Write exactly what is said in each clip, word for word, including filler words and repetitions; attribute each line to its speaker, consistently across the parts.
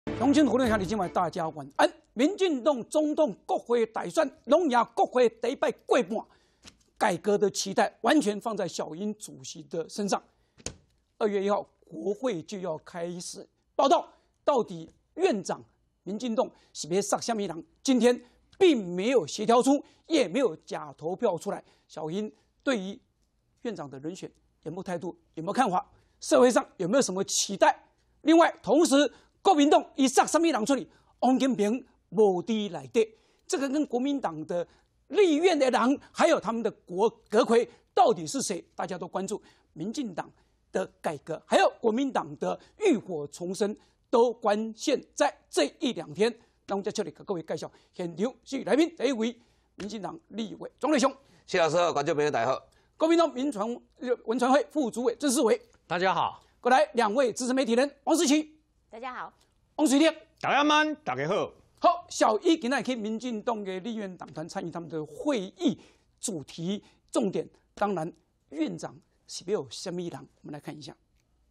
Speaker 1: 乡亲讨论下，你今晚大家晚安。民进党总统国会大选，拢赢国会第一摆过半，改革的期待完全放在小英主席的身上。二月一号，国会就要开始报道，到底院长民进党是别上下面人？今天并没有协调出，也没有假投票出来。小英对于院长的人选有没有态度？有没有看法？社会上有没有什么期待？另外，同时国民党以上什么人出来？王金平无地来的，这个跟国民党的立院的人，还有他们的国阁揆到底是谁？大家都关注民进党的改革，还有国民党的浴火重生，都关键在这一两天。那我们在这里给各位介绍现场是来宾，第一位民进党立委庄瑞雄，
Speaker 2: 谢老师好，观众朋友大家好。
Speaker 1: 国民党民传文传会副主委郑世伟，
Speaker 3: 大家好。
Speaker 1: 过来两位资深媒体人王世奇，
Speaker 4: 大家好。
Speaker 1: 王水烈，
Speaker 3: 大家晚，大家好。
Speaker 1: 好，小一今天去民进党的立院党团参与他们的会议，主题重点当然院长是没有什么人，我们来看一下。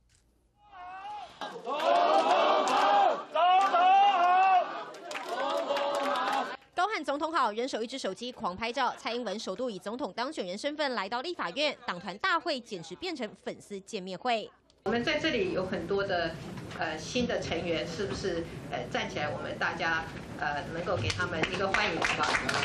Speaker 4: 高喊总统好，人手一只手机狂拍照。蔡英文首度以总统当选人身份来到立法院，党团大会简直变成粉丝见面会。
Speaker 5: 我们在这里有很多的呃新的成员，是不是呃站起来，我们大家呃能够给他们一个欢迎吧？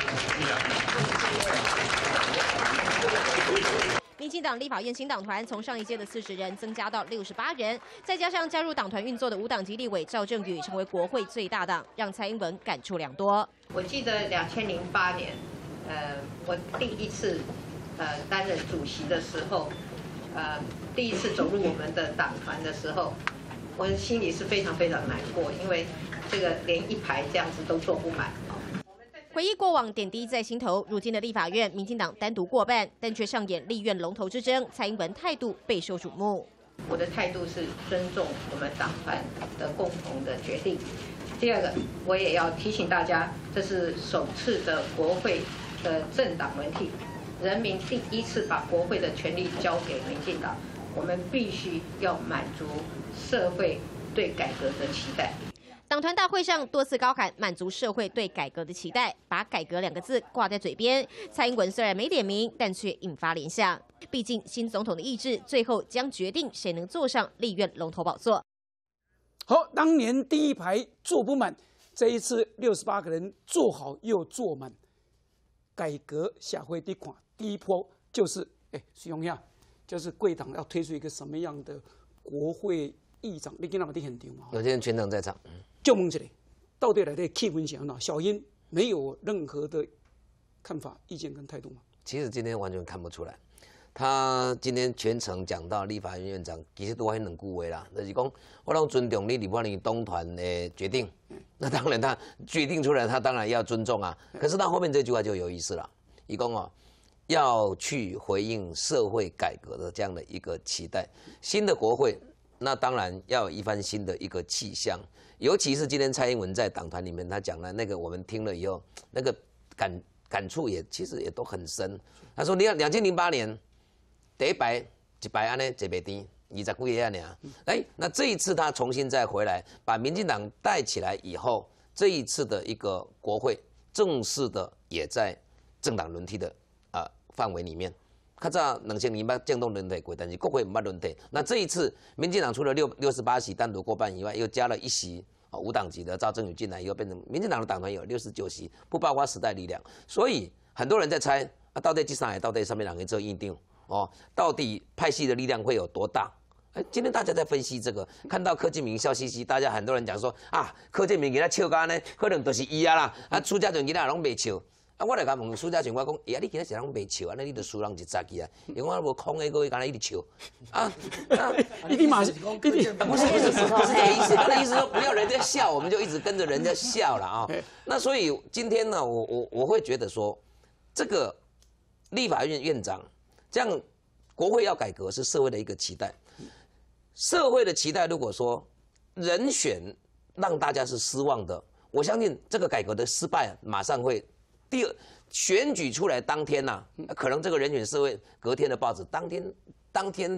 Speaker 4: 民进党立法院新党团从上一届的四十人增加到六十八人，再加上加入党团运作的无党籍立委赵正宇，成为国会最大党，让蔡英文感触良多。
Speaker 5: 我记得两千零八年，呃，我第一次呃担任主席的时候。呃，第一次走入我们的党团的时候，我的心里是非常非常难过，因为这个连一排这样子都坐不满。
Speaker 4: 回忆过往点滴在心头，如今的立法院，民进党单独过半，但却上演立院龙头之争，蔡英文态度备受瞩目。
Speaker 5: 我的态度是尊重我们党团的共同的决定。第二个，我也要提醒大家，这是首次的国会的政党轮替。人民第一次把国会的权力交给民进党，我们必须要满足社会对改革的期待。
Speaker 4: 党团大会上多次高喊满足社会对改革的期待，把改革两个字挂在嘴边。蔡英文虽然没点名，但却引发联想。毕竟新总统的意志，最后将决定谁能坐上立院龙头宝座。
Speaker 1: 好，当年第一排坐不满，这一次六十八个人坐好又坐满。改革下回得看，第一波就是，哎，徐永亚，就是贵党要推出一个什么样的国会议长？你今天在现场嘛？
Speaker 2: 有些人全场在场。
Speaker 1: 就问这里，到底来的气氛怎样？小英没有任何的看法、意见跟态度吗？
Speaker 2: 其实今天完全看不出来。他今天全程讲到立法院院长，其实都还两句话啦，就是讲我拢尊重你立法院党团的决定。那当然，他决定出来，他当然要尊重啊。可是他后面这句话就有意思了，一共哦，要去回应社会改革的这样的一个期待。新的国会，那当然要有一番新的一个气象。尤其是今天蔡英文在党团里面，他讲了那个，我们听了以后，那个感感触也其实也都很深。他说，你看两千零八年第一排一排安尼坐袂甜。二十几个样呢？哎，那这一次他重新再回来，把民进党带起来以后，这一次的一个国会正式的也在政党轮替的啊、呃、范围里面。较早两千零八政党轮替过，但是国会唔捌轮替。那这一次，民进党除了六六十八席单独过半以外，又加了一席啊无党籍的赵正宇进来以后，变成民进党的党团有六十九席，不包括时代力量。所以很多人在猜啊，到底这三个到底上面两个做硬定？哦，到底派系的力量会有多大？哎，今天大家在分析这个，看到柯建铭笑嘻嘻，大家很多人讲说啊，柯建铭给他笑干呢，可能就是伊啊啦，啊，苏家全给他拢袂笑。啊，我来甲问苏家全，我讲，哎、欸，你今日是人袂笑，安尼你就输人一扎去啊，因为我无空的个，敢若一直笑。啊，
Speaker 1: 一定马是，一定
Speaker 2: 不是不是不是这个意思，他的意思说不要人家笑，我们就一直跟着人家笑了啊。那所以今天呢，我我我会觉得说，这个立法院院长这样，国会要改革是社会的一个期待。社会的期待，如果说人选让大家是失望的，我相信这个改革的失败马上会第二选举出来当天呐、啊，可能这个人选社会隔天的报纸当天当天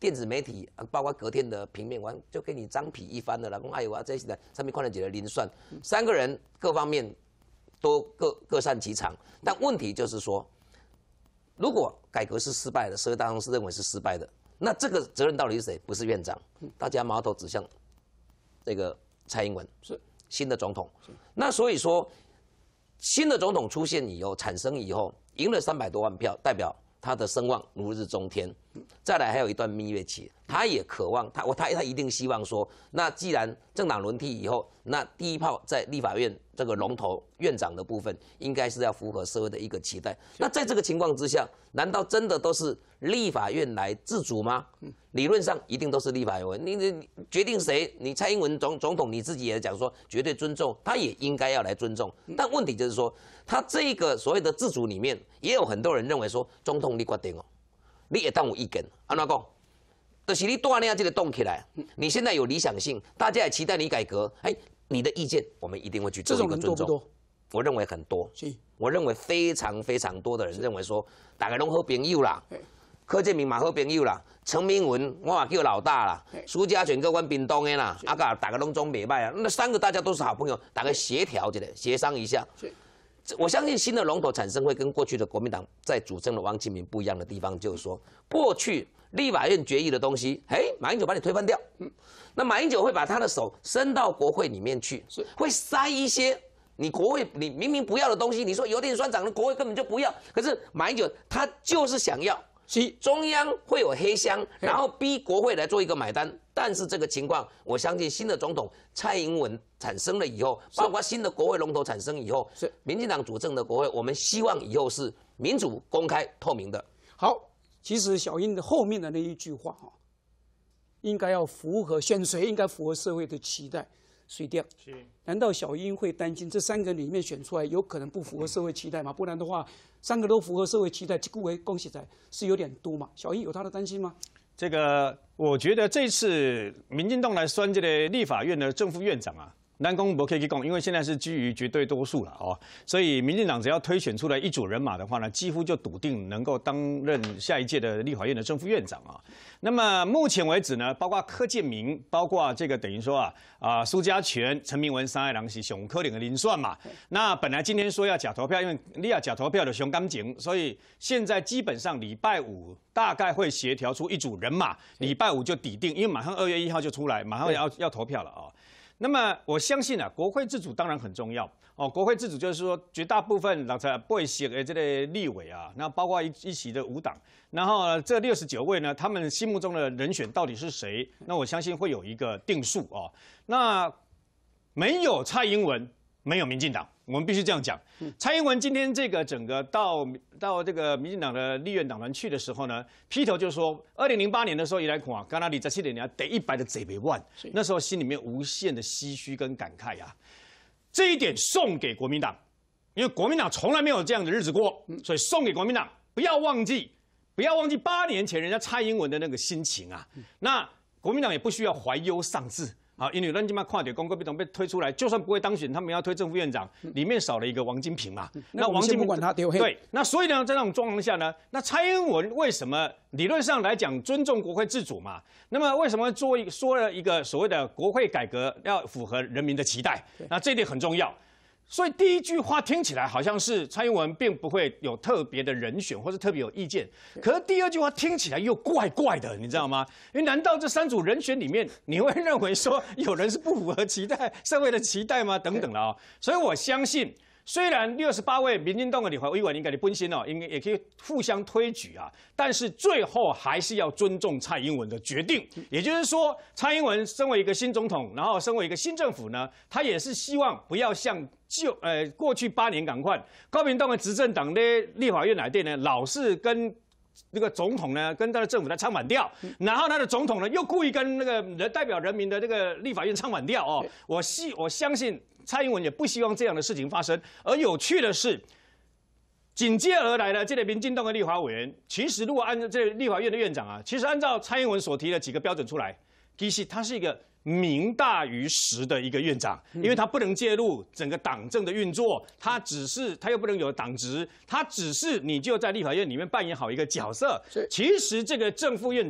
Speaker 2: 电子媒体，包括隔天的平面完就给你张皮一番的了。讲哎呦啊，这是上面看了几个零算，三个人各方面都各各擅其长。但问题就是说，如果改革是失败的，社会大众是认为是失败的，那这个责任到底是谁？不是院长，大家矛头指向这个蔡英文，
Speaker 1: 是
Speaker 2: 新的总统。那所以说，新的总统出现以后，产生以后，赢了三百多万票，代表他的声望如日中天。再来还有一段蜜月期，他也渴望他我他他一定希望说，那既然政党轮替以后，那第一炮在立法院这个龙头院长的部分，应该是要符合社会的一个期待。那在这个情况之下，难道真的都是立法院来自主吗？理论上一定都是立法院，你你决定谁？你蔡英文总总统你自己也讲说绝对尊重，他也应该要来尊重。但问题就是说，他这个所谓的自主里面，也有很多人认为说，总统你决定哦。你也当有意见，安怎讲？就是你锻炼这个动起来，你现在有理想性，大家也期待你改革，哎，你的意见我们一定会去做一个尊重。
Speaker 1: 这种人多不多？
Speaker 2: 我认为很多，
Speaker 1: 是，
Speaker 2: 我认为非常非常多的人认为说，大家拢好朋友啦，柯建铭嘛好朋友啦，陈明文我嘛叫老大啦，苏家全跟阮屏东的啦，啊个大家拢总袂歹啊，那三个大家都是好朋友，大家协调一下，协商一下。我相信新的龙头产生会跟过去的国民党在主政的王金平不一样的地方，就是说，过去立法院决议的东西，哎，马英九把你推翻掉，嗯，那马英九会把他的手伸到国会里面去，会塞一些你国会你明明不要的东西，你说油电双涨的国会根本就不要，可是马英九他就是想要。中央会有黑箱，然后逼国会来做一个买单。但是这个情况，我相信新的总统蔡英文产生了以后，包括新的国会龙头产生以后，是民进党主政的国会，我们希望以后是民主、公开、透明的。
Speaker 1: 好，其实小英的后面的那一句话哈，应该要符合选谁，应该符合社会的期待。水掉，难道小英会担心这三个里面选出来有可能不符合社会期待吗？不然的话，三个都符合社会期待，这个为恭喜仔是有点多嘛？小英有他的担心吗？
Speaker 3: 这个我觉得这次民进党来选这个立法院的正副院长啊，南宫不可以去讲，因为现在是基于绝对多数了哦，所以民进党只要推选出来一组人马的话呢，几乎就笃定能够担任下一届的立法院的正副院长啊。那么目前为止呢，包括柯建铭，包括这个等于说啊啊苏家全、陈明文三个人是熊柯林的林算嘛。那本来今天说要假投票，因为你要假投票的熊感情，所以现在基本上礼拜五大概会协调出一组人马，礼拜五就抵定，因为马上二月一号就出来，马上要要投票了啊。那么我相信啊，国会自主当然很重要哦。国会自主就是说，绝大部分老在不会写的这类立委啊，那包括一一席的五党，然后这六十九位呢，他们心目中的人选到底是谁？那我相信会有一个定数哦。那没有蔡英文，没有民进党，我们必须这样讲。蔡英文今天这个整个到到这个民进党的立院党团去的时候呢，劈头就说，二零零八年的时候以来看，刚刚你在七年得一百的贼北万，那时候心里面无限的唏嘘跟感慨呀、啊。这一点送给国民党，因为国民党从来没有这样的日子过，所以送给国民党，不要忘记，不要忘记八年前人家蔡英文的那个心情啊。那国民党也不需要怀忧丧志。啊，因为咱今嘛看到公国民党被推出来，就算不会当选，他们要推正副院长，里面少了一个王金平嘛。
Speaker 1: 那王金平不管他丢黑。
Speaker 3: 对，那所以呢，在那种状况下呢，那蔡英文为什么理论上来讲尊重国会自主嘛？那么为什么做一说了一个所谓的国会改革要符合人民的期待？那这一点很重要。所以第一句话听起来好像是蔡英文并不会有特别的人选或是特别有意见，可是第二句话听起来又怪怪的，你知道吗？因为难道这三组人选里面，你会认为说有人是不符合期待社会的期待吗？等等了哦，所以我相信。虽然六十八位民进党的立法委员应该的本身哦，应该也可以互相推举啊，但是最后还是要尊重蔡英文的决定。也就是说，蔡英文身为一个新总统，然后身为一个新政府呢，他也是希望不要像旧呃过去八年赶快，国民党的执政党的立法院来电呢，老是跟那个总统呢，跟他的政府在唱反调，然后他的总统呢又故意跟那个人代表人民的那个立法院唱反调哦。我希我相信。蔡英文也不希望这样的事情发生。而有趣的是，紧接而来的这个民进党的立法委员，其实如果按照这个立法院的院长啊，其实按照蔡英文所提的几个标准出来，其实他是一个名大于实的一个院长，因为他不能介入整个党政的运作，他只是他又不能有党职，他只是你就在立法院里面扮演好一个角色。其实这个正副院长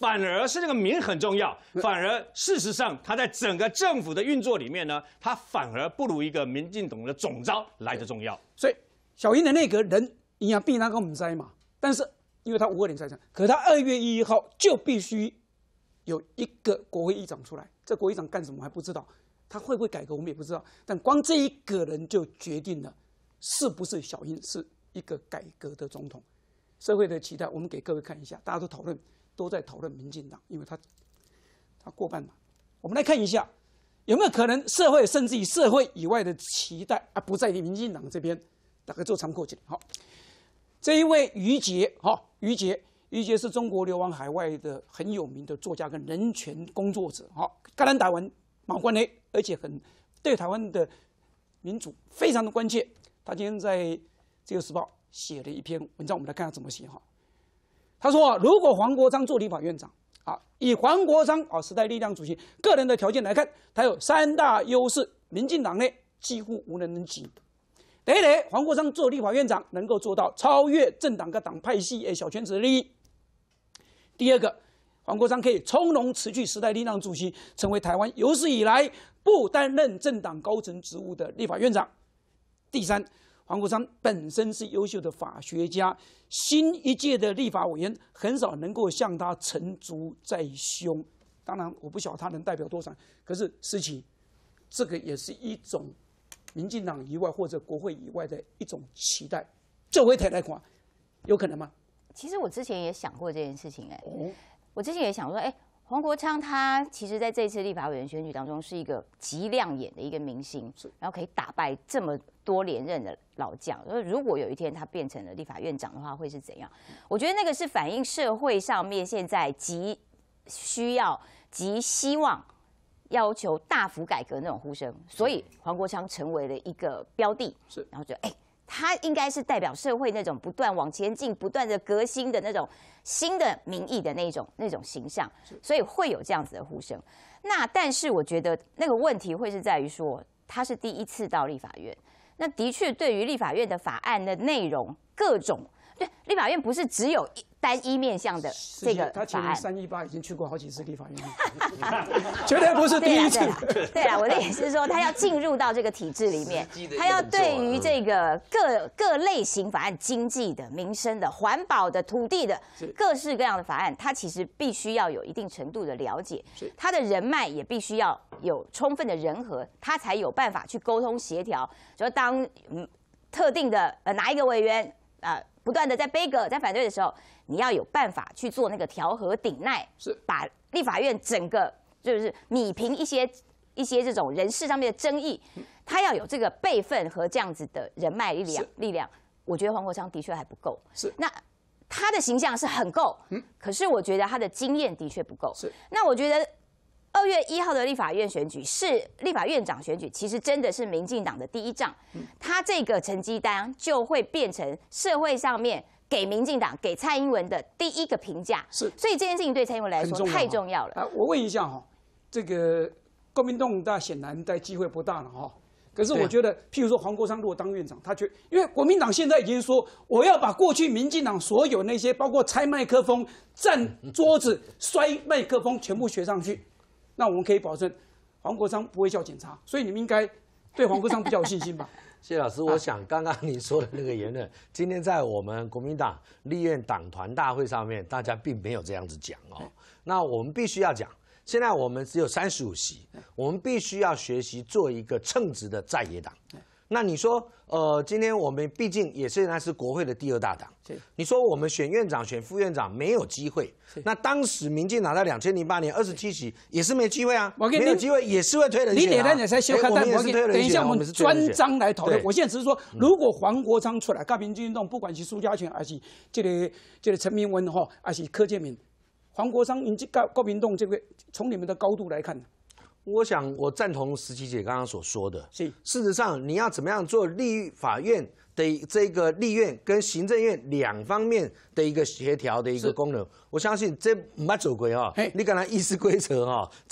Speaker 3: 反而是那个名很重要，反而事实上他在整个政府的运作里面呢，他反而不如一个民进党的总召来的重要。
Speaker 1: 所以小英的那个人，营养必然跟我们在嘛，但是因为他五二零才上，可他二月一号就必须有一个国会议长出来，这国会议长干什么还不知道，他会不会改革我们也不知道，但光这一个人就决定了是不是小英是一个改革的总统。社会的期待，我们给各位看一下，大家都讨论，都在讨论民进党，因为他他过半嘛。我们来看一下，有没有可能社会甚至于社会以外的期待啊，不在于民进党这边，大概做参考起来。好，这一位于杰，好，于杰，于杰是中国流亡海外的很有名的作家跟人权工作者，好，跟咱台湾冇关系，而且很对台湾的民主非常的关切。他今天在《自由时报》写了一篇文章，我们来看他怎么写哈。他说，如果黄国昌做立法院长，啊，以黄国昌啊时代力量主席个人的条件来看，他有三大优势，民进党内几乎无人能及。第一个，黄国昌做立法院长能够做到超越政党跟党派系的小圈子的利益。第二个，黄国昌可以从容辞去时代力量主席，成为台湾有史以来不担任政党高层职务的立法院长。第三，黄国昌本身是优秀的法学家，新一届的立法委员很少能够向他承烛在胸。当然，我不晓得他能代表多少，可是思琪，这个也是一种民进党以外或者国会以外的一种期待。这回台来看，有可能吗？
Speaker 6: 其实我之前也想过这件事情、欸，哎、
Speaker 1: 哦，
Speaker 6: 我之前也想说，哎、欸。黄国昌他其实在这次立法委员选举当中是一个极亮眼的一个明星，然后可以打败这么多连任的老将。如果有一天他变成了立法院长的话，会是怎样？我觉得那个是反映社会上面现在极需要、极希望要求大幅改革那种呼声，所以黄国昌成为了一个标的。是，然后就哎。欸他应该是代表社会那种不断往前进、不断的革新的那种新的民意的那种那种形象，所以会有这样子的呼声。那但是我觉得那个问题会是在于说，他是第一次到立法院，那的确对于立法院的法案的内容各种，对立法院不是只有单一面向的这个法案。
Speaker 1: 他前年三一八已经去过好几次立法院，绝对不是第一次。
Speaker 6: 对啦，我的意思是说，他要进入到这个体制里面，他要对于这个各各类型法案，经济的、民生的、环保的、土地的各式各样的法案，他其实必须要有一定程度的了解，他的人脉也必须要有充分的人和，他才有办法去沟通协调。就当嗯特定的呃哪一个委员啊、呃、不断的在背戈在反对的时候，你要有办法去做那个调和顶耐，是把立法院整个就是弭平一些一些这种人事上面的争议，他要有这个辈分和这样子的人脉力量力量。我觉得黄国昌的确还不够，是那他的形象是很够，嗯，可是我觉得他的经验的确不够。是那我觉得二月一号的立法院选举是立法院长选举，其实真的是民进党的第一仗，嗯，他这个成绩单就会变成社会上面给民进党、给蔡英文的第一个评价，是，所以这件事情对蔡英文来说太重要了。
Speaker 1: 啊，我问一下哈，这个国民党大显然在机会不大了哈。可是我觉得，譬如说黄国昌如果当院长，他觉因为国民党现在已经说，我要把过去民进党所有那些包括拆麦克风、占桌子、摔麦克风全部学上去，那我们可以保证黄国昌不会叫警察，所以你们应该对黄国昌比较有信心吧？
Speaker 7: 谢老师，我想刚刚你说的那个言论，今天在我们国民党立院党团大会上面，大家并没有这样子讲哦。那我们必须要讲。现在我们只有三十五席，我们必须要学习做一个称职的在野党。那你说，呃，今天我们毕竟也现在是国会的第二大党，你说我们选院长、选副院长没有机会，那当时民进党在两千零八年二十七席也是没机会啊，没有机会也是会推人选、啊。你脸蛋才修看，但我等一下我们专章来讨论。我现在只是说，如果黄国昌出来，跟民进党不管是苏家全还是这个这个陈明文哈，还是柯建铭。黄国昌以及国民党这个，从你们的高度来看， 我想我赞同时琪姐刚刚所说的。是，事实上你要怎么样做立法院的这个立院跟行政院两方面的一个协调的一个功能，我相信这没走过哈。你刚才议事规则哈，这个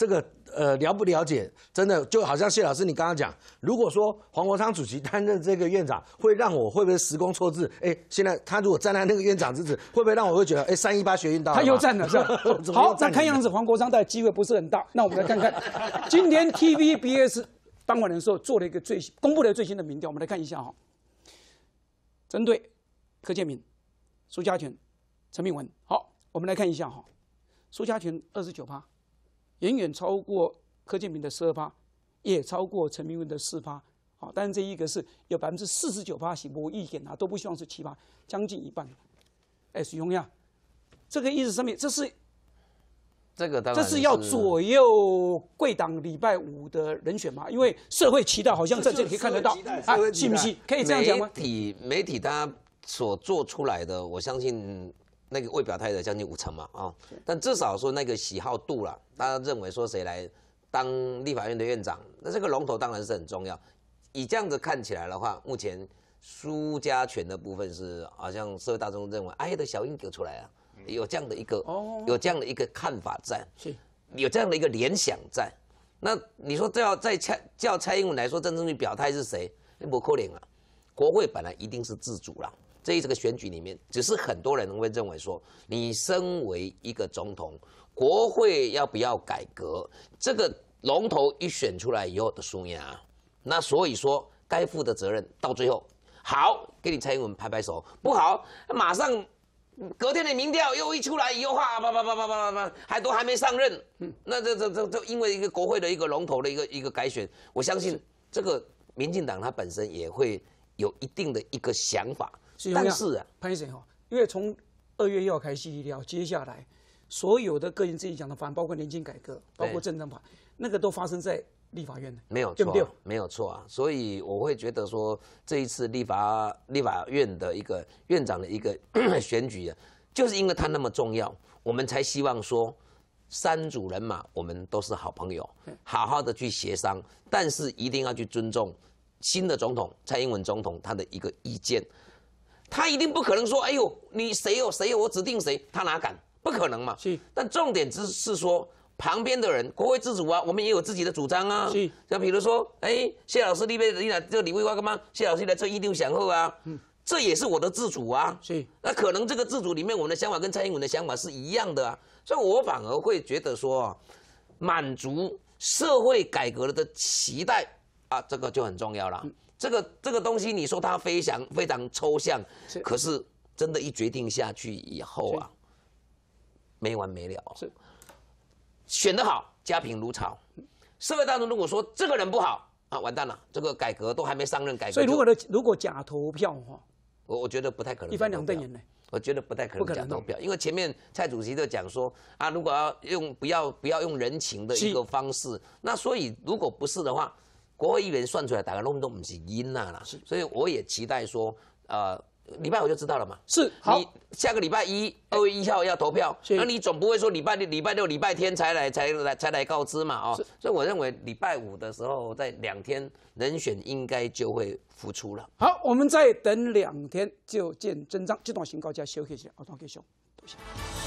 Speaker 7: 呃了不了解，真的就好像谢老师你刚刚讲，如果说黄国昌主席担任这个院长，会让我会不会时空错置？哎，现在他如果站在那个院长之子，会不会让我会觉得，哎，三一八学运到了？
Speaker 1: 他又站了是吧？好，那看样子黄国昌的机会不是很大。那我们来看看，今天 T V B S 当晚的时候做了一个最公布了最新的民调，我们来看一下哈。针对柯建铭、苏家全、陈明文，好，我们来看一下哈。苏家全二十九趴，远远超过柯建铭的十二趴，也超过陈明文的四趴。好，但是这一个是有百分之四十九趴是无意见啊，都不希望是七趴，将近一半。哎，许荣呀，这个意思上面，这是
Speaker 2: 这个当然
Speaker 1: 这是要左右贵党礼拜五的人选嘛？因为社会期待好像在这里可以看得到，啊，信不信？可以这样讲吗？
Speaker 2: 媒体媒体他所做出来的，我相信那个未表态的将近五成嘛，啊、哦，但至少说那个喜好度啦，大家认为说谁来当立法院的院长，那这个龙头当然是很重要。以这样子看起来的话，目前苏家全的部分是好像社会大众认为，哎的小英给出来啊。有这样的一个、哦、有这样的一个看法在，
Speaker 1: 是
Speaker 2: 有这样的一个联想在。那你说这要再蔡叫蔡英文来说真正去表态是谁？不可能啊！国会本来一定是自主啦。这一这个选举里面，只是很多人会认为说，你身为一个总统，国会要不要改革？这个龙头一选出来以后的输赢，那所以说该负的责任到最后好给你蔡英文拍拍手，不好马上。隔天的民调又一出来以后，哗叭叭叭叭叭叭，还都还没上任，嗯，那这这这这因为一个国会的一个龙头的一个一个改选，我相信这个民进党它本身也会有一定的一个想法，但是啊，
Speaker 1: 潘先生哈，因为从二月一号开始聊，接下来所有的个人自己讲的法案，包括年金改革，包括政党法，那个都发生在立法院的，
Speaker 2: 没有错，
Speaker 1: 对不对？
Speaker 2: 没有错啊，所以我会觉得说，这一次立法立法院的一个院长的一个选举啊，就是因为它那么重要，我们才希望说，三组人马我们都是好朋友，好好的去协商，但是一定要去尊重新的总统蔡英文总统他的一个意见，他一定不可能说，哎呦，你谁有谁有，我指定谁，他哪敢？不可能嘛。
Speaker 1: 是，
Speaker 2: 但重点只是说。旁边的人，国会自主啊，我们也有自己的主张啊。
Speaker 1: 是，
Speaker 2: 像比如说，哎、欸，谢老师你来你来这个李卫华干嘛？谢老师来这一定享后啊，嗯，这也是我的自主啊。
Speaker 1: 是，
Speaker 2: 那可能这个自主里面，我们的想法跟蔡英文的想法是一样的啊，所以我反而会觉得说，满足社会改革的期待啊，这个就很重要了。嗯、这个这个东西，你说它非常非常抽象，是可是真的，一决定下去以后啊，没完没了。
Speaker 1: 是。
Speaker 2: 选得好，家贫如潮。社会大众如果说这个人不好啊，完蛋了，这个改革都还没上任，改革。
Speaker 1: 所以如果的如果假投票哈，
Speaker 2: 我我觉得不太可能。
Speaker 1: 一翻两瞪眼呢？
Speaker 2: 我觉得不太可能假投票，因为前面蔡主席就讲说啊，如果要用不要不要用人情的一个方式，那所以如果不是的话，国会议员算出来大概弄都不是阴呐啦。所以我也期待说，呃。礼拜五就知道了嘛？
Speaker 1: 是，好，
Speaker 2: 你下个礼拜一二月一号要投票，那你总不会说礼拜六、礼拜六、礼拜天才来、才来、才来告知嘛？哦，所以我认为礼拜五的时候，在两天人选应该就会浮出了。
Speaker 1: 好，我们再等两天就见真章。这段先告假休息一下，我段继续。多谢。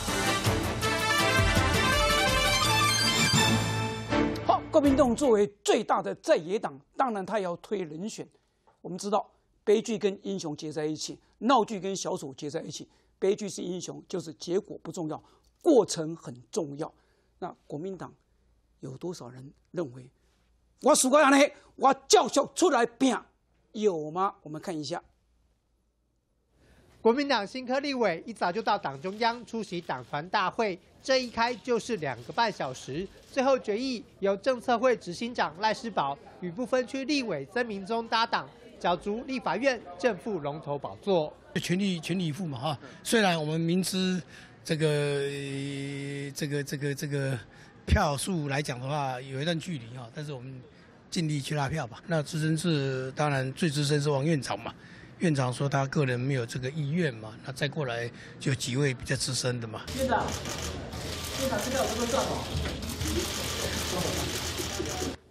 Speaker 1: 好，国民党作为最大的在野党，当然他也要推人选。我们知道。悲剧跟英雄结在一起，闹剧跟小丑结在一起。悲剧是英雄，就是结果不重要，过程很重要。那国民党有多少人认为我输过样呢？我继续出来拼，有吗？我们看一下。
Speaker 8: 国民党新科立委一早就到党中央出席党团大会，这一开就是两个半小时。最后决议由政策会执行长赖士葆与不分区立委曾明宗搭档。角逐立法院正副龙头宝座，
Speaker 9: 全力全力以赴嘛哈。虽然我们明知这个、呃、这个这个这个票数来讲的话有一段距离哈，但是我们尽力去拉票吧。那资深是当然最资深是王院长嘛，院长说他个人没有这个意愿嘛，那再过来就几位比较资深的嘛。
Speaker 10: 院长，院长这个有这个状况。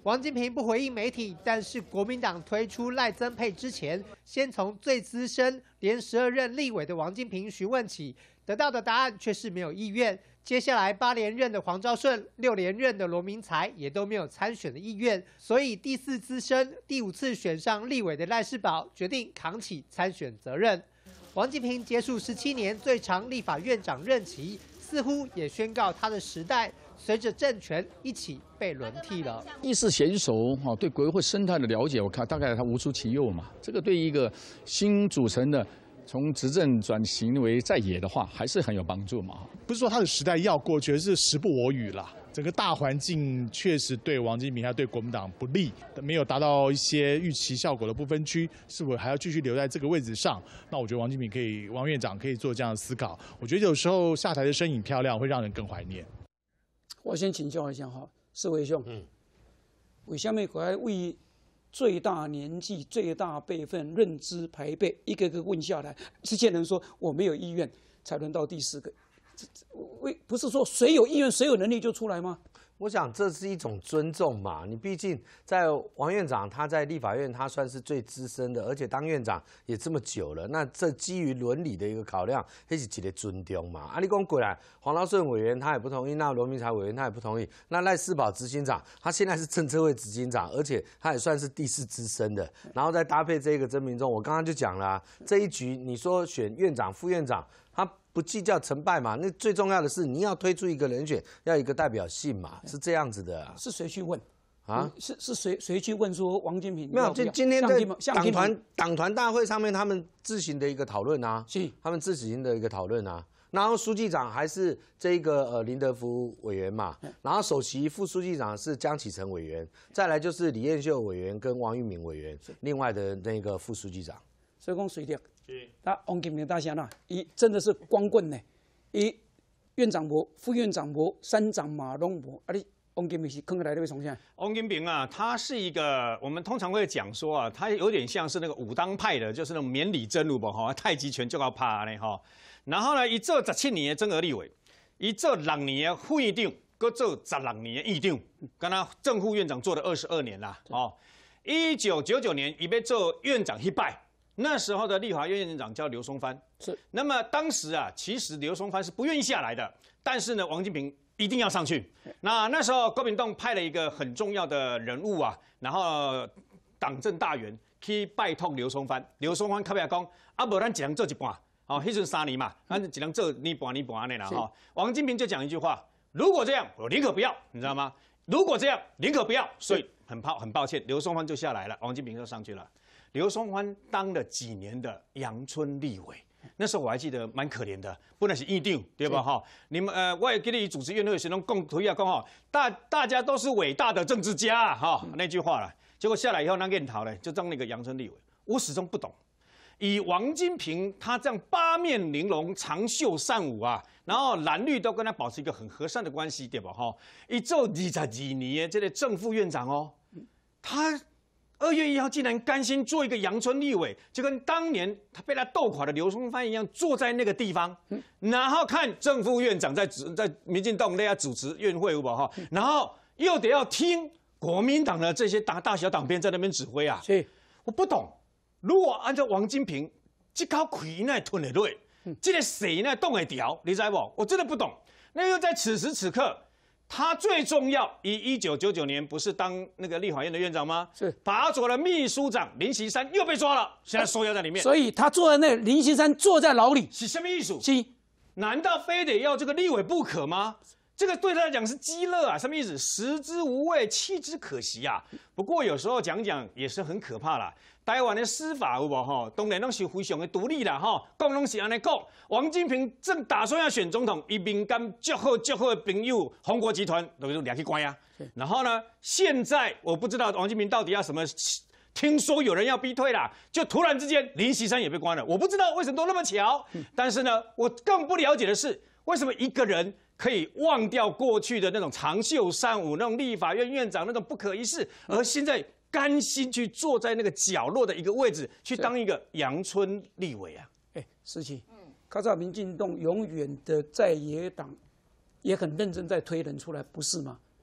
Speaker 8: 王金平不回应媒体，但是国民党推出赖增配之前，先从最资深、连十二任立委的王金平询问起，得到的答案却是没有意愿。接下来八连任的黄昭顺、六连任的罗明才也都没有参选的意愿，所以第四资深、第五次选上立委的赖士葆决定扛起参选责任。王金平结束十七年最长立法院长任期，似乎也宣告他的时代随着政权一起被轮替了。
Speaker 10: 意识娴熟，哈，对国会生态的了解，我看大概他无出其右嘛。这个对一个新组成的从执政转型为在野的话，还是很有帮助嘛。
Speaker 11: 不是说他的时代要过去，而是时不我与啦。整个大环境确实对王金平还对国民党不利，没有达到一些预期效果的不分区，是否还要继续留在这个位置上？那我觉得王金平可以，王院长可以做这样的思考。我觉得有时候下台的身影漂亮，会让人更怀念。
Speaker 1: 我先请教一下哈，四位兄，嗯，为什么我为最大年纪、最大辈分、认知排辈一个个问下来，这些人说我没有意愿，才轮到第四个？为不是说谁有意愿、谁有能力就出来吗？
Speaker 7: 我想这是一种尊重嘛。你毕竟在王院长他在立法院他算是最资深的，而且当院长也这么久了，那这基于伦理的一个考量，那是一个尊重嘛。啊，你讲过来，黄昭顺委员他也不同意，那罗明才委员他也不同意，那赖士葆执行长他现在是政策会执行长，而且他也算是第四资深的，然后再搭配这个曾明忠，我刚刚就讲了、啊，这一局你说选院长、副院长，他不计较成败嘛，那最重要的是你要推出一个人选，要一个代表性嘛，是这样子的、啊。
Speaker 1: 是谁去问
Speaker 7: 啊？
Speaker 1: 是是谁谁去问说王金平？
Speaker 7: 没有，就今天的党团党团大会上面，他们自行的一个讨论啊，
Speaker 1: 是
Speaker 7: 他们自行的一个讨论啊。然后书记长还是这个呃林德福委员嘛，然后首席副书记长是江启臣委员，再来就是李彦秀委员跟王玉敏委员，另外的那个副书记长。
Speaker 1: 所以讲随着。那王金平大侠呢？伊真的是光棍呢，伊院长无、副院长无、三长马拢无，啊你王金平是坑来的位从啥？
Speaker 3: 王金平啊，他是一个我们通常会讲说啊，他有点像是那个武当派的，就是那种免礼真如吧哈，太极拳就要怕呢哈。然后呢，伊做十七年的增额立委，伊做六年的副院长，搁做十六年的院长，跟他正副院长做了二十二年啦。哦，一九九九年伊要做院长一拜。那时候的立法院院长叫刘松藩，
Speaker 1: 是。
Speaker 3: 那么当时啊，其实刘松藩是不愿意下来的，但是呢，王金平一定要上去。那那时候国民党派了一个很重要的人物啊，然后党政大员去拜托刘松藩。刘松藩靠边讲，啊，无咱一人做一半，哦，迄阵三年嘛，咱一人做你半你半安尼啦哈。王金平就讲一句话：如果这样，我宁可不要，你知道吗？如果这样，宁可不要。所以很抱很抱歉，刘松藩就下来了，王金平就上去了。刘松藩当了几年的阳春立委，那时候我还记得蛮可怜的，本来是议长对吧？哈，你们呃，我也给你主持院会时，拢共推啊，讲哈，大大家都是伟大的政治家哈、啊，那句话了。结果下来以后，那个人逃了，就当那个阳春立委。我始终不懂，以王金平他这样八面玲珑、长袖善舞啊，然后蓝绿都跟他保持一个很和善的关系，对吧？哈，一做二十二年这个正副院长哦，他。二月一号竟然甘心做一个阳春立委，就跟当年他被他斗垮的刘松藩一样，坐在那个地方，然后看正副院长在在民进党内要主持院会，不哈，然后又得要听国民党的这些大大小党鞭在那边指挥啊。
Speaker 1: 是，
Speaker 3: 我不懂，如果按照王金平这口气那吞得落，这个水那动得掉，你知不？我真的不懂。那又在此时此刻。他最重要，以一九九九年不是当那个立法院的院长吗？
Speaker 1: 是
Speaker 3: 法佐的秘书长林锡山又被抓了，现在收押在里面。
Speaker 1: 所以他坐在那，林锡山坐在牢里，
Speaker 3: 是什么意思？
Speaker 1: 是，
Speaker 3: 难道非得要这个立委不可吗？这个对他来讲是鸡肋啊，什么意思？食之无味，弃之可惜啊。不过有时候讲讲也是很可怕啦。台湾的司法有无吼，当然拢是非常的独立啦吼，讲拢是安尼讲。王金平正打算要选总统，伊民间最好最好的朋友宏国集团都抓去关啊。然后呢，现在我不知道王金平到底要什么。听说有人要逼退啦，就突然之间林锡山也被关了，我不知道为什么都那么巧。但是呢，我更不了解的是，为什么一个人可以忘掉过去的那种长袖善舞、那种立法院院长那种不可一世，而现在甘心去坐在那个角落的一个位置，去当一个阳春立委啊？
Speaker 1: 哎，思琪，嗯，卡扎民进党永远的在野党也很认真在推人出来，不是吗？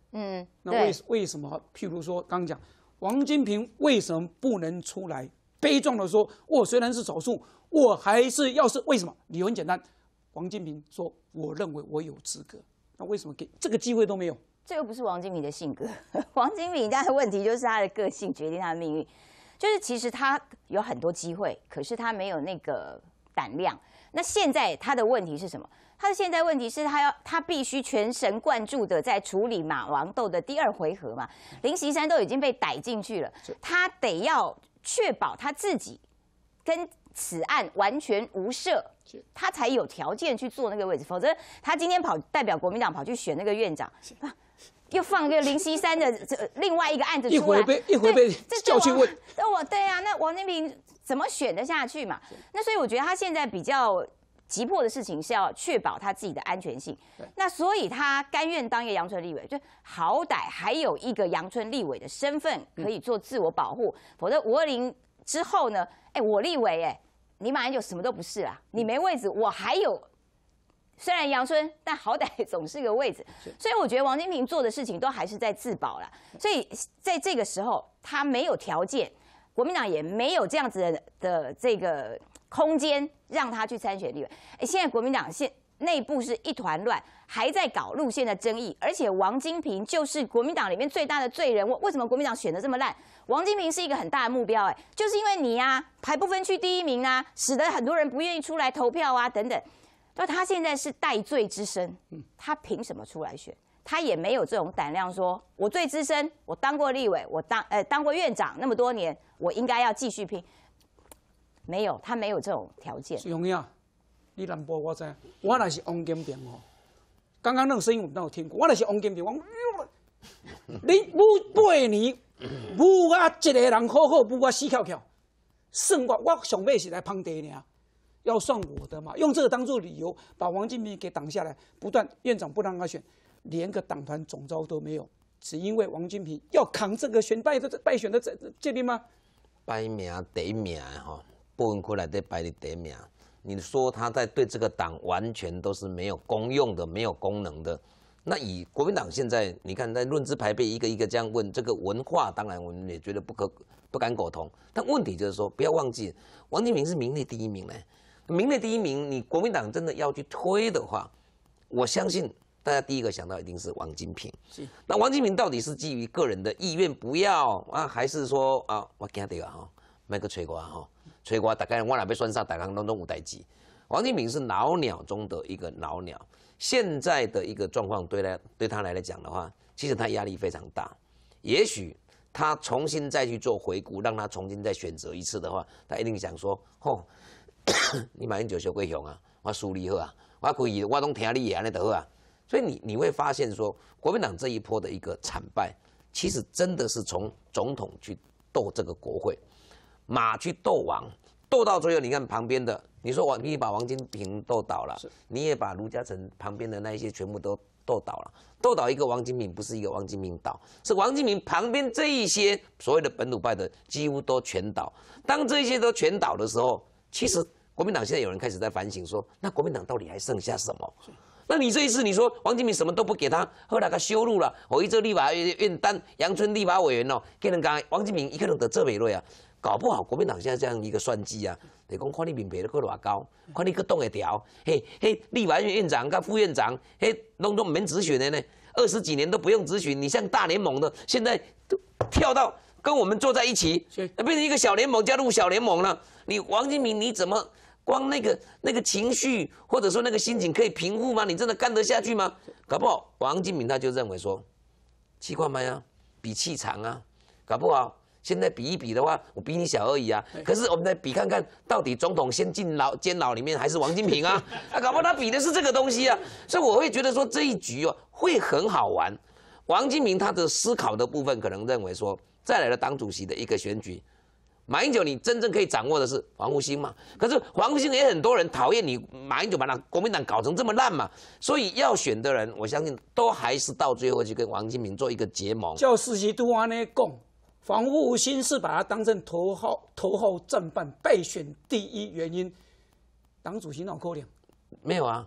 Speaker 6: 嗯，
Speaker 1: 那为为什么？譬如说，刚刚讲王金平为什么不能出来悲壮的说，我虽然是少数，我还是要是为什么？理由很简单，王金平说，我认为我有资格。那为什么给这个机会都没有？
Speaker 6: 这又不是王金平的性格，王金平他的问题就是他的个性决定他的命运，就是其实他有很多机会，可是他没有那个胆量。那现在他的问题是什么？他的现在问题是他要他必须全神贯注的在处理马王斗的第二回合嘛，林锡山都已经被逮进去了，他得要确保他自己跟此案完全无涉，他才有条件去做那个位置，否则他今天跑代表国民党跑去选那个院长，又放个林锡山的这另外一个案子出来，
Speaker 1: 一回被一回被叫去问，
Speaker 6: 那我对啊，那王金平怎么选得下去嘛？那所以我觉得他现在比较急迫的事情是要确保他自己的安全性。那所以他甘愿当一个阳春立委，就好歹还有一个阳春立委的身份可以做自我保护。嗯、否则五二零之后呢？哎，我立委哎，你马英九什么都不是啦，你没位置，我还有。虽然阳春，但好歹总是个位置。所以我觉得王金平做的事情都还是在自保啦。所以在这个时候，他没有条件，国民党也没有这样子的的这个空间让他去参选立委。哎，现在国民党现内部是一团乱，还在搞路线的争议，而且王金平就是国民党里面最大的罪人。为什么国民党选得这么烂？王金平是一个很大的目标，哎，就是因为你啊排不分区第一名啊，使得很多人不愿意出来投票啊，等等。那他现在是戴罪之身，他凭什么出来选？他也没有这种胆量说，我最资深，我当过立委，我当呃当过院长那么多年，我应该要继续拼。没有，他没有这种条件。
Speaker 1: 永耀，你南部我知，我那是王金平哦。刚刚那个声音我们都有听过，我那是王金平，我你母八年，母我一个人好好，母我死翘翘，算我我上尾是来捧地呢。要算我的嘛，用这个当做理由把王金平给挡下来，不但院长不让他选，连个党团总召都没有，只因为王金平要扛这个选败的败选的责任吗？
Speaker 2: 排名第一名哈，不分区内底排的第一名，你说他在对这个党完全都是没有功用的、没有功能的。那以国民党现在，你看在论资排辈一个一个这样问，这个文化当然我们也觉得不可不敢苟同，但问题就是说，不要忘记王金平是名列第一名呢。名列第一名，你国民党真的要去推的话，我相信大家第一个想到一定是王金平。是，那王金平到底是基于个人的意愿不要啊，还是说啊，我惊到啊，吼，卖个吹我吼，吹我大概我若要选上，大家拢拢有代志。王金平是老鸟中的一个老鸟，现在的一个状况对他对他来讲的话，其实他压力非常大。也许他重新再去做回顾，让他重新再选择一次的话，他一定想说，吼。你马英九小鬼雄啊，我输你好啊，我可以我拢听你的安尼就好啊。所以你你会发现说，国民党这一波的一个惨败，其实真的是从总统去斗这个国会，马去斗王，斗到最后，你看旁边的，你说王你把王金平斗倒了，你也把卢嘉诚旁边的那一些全部都斗倒了，斗倒一个王金平不是一个王金平倒，是王金平旁边这一些所谓的本土派的几乎都全倒。当这些都全倒的时候，其实国民党现在有人开始在反省说，那国民党到底还剩下什么？那你这一次你说王金平什么都不给他，后来他羞辱了，我一做立法院当阳春立法委员哦，给人讲王金平一个人得这美瑞啊，搞不好国民党现在这样一个算计啊，得讲看你民配都去偌高，看你去动会调，嘿嘿，立法院院长跟副院长，嘿，拢都唔免质询的呢，二十几年都不用质询，你像大联盟的，现在都跳到跟我们坐在一起，变成一个小联盟加入小联盟了。你王金平你怎么光那个那个情绪或者说那个心情可以平复吗？你真的干得下去吗？搞不好王金平他就认为说，气块麦啊，比气长啊，搞不好现在比一比的话，我比你小而已啊。可是我们再比看看，到底总统先进牢监牢里面还是王金平啊？啊，搞不好他比的是这个东西啊。所以我会觉得说这一局哦会很好玩。王金平他的思考的部分可能认为说，再来的党主席的一个选举。马英九，你真正可以掌握的是黄复兴嘛？可是黄复兴也很多人讨厌你，马英九把他国民党搞成这么烂嘛，所以要选的人，我相信都还是到最后去跟王金平做一个结盟。
Speaker 1: 叫世奇都安尼讲，黄复兴是把他当成头号头号战犯，败选第一原因，党主席哪有可能？
Speaker 2: 没有啊。